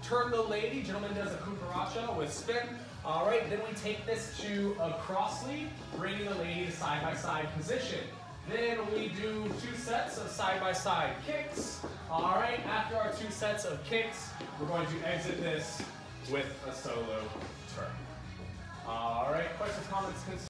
turn the lady. Gentleman does a cucaracha with spin. All right, then we take this to a cross lead, bringing the lady to side-by-side position. Then we do 2 sets of side-by-side kicks. All right, after our 2 sets of kicks, we're going to exit this with a solo turn. All right, questions, comments, concerns?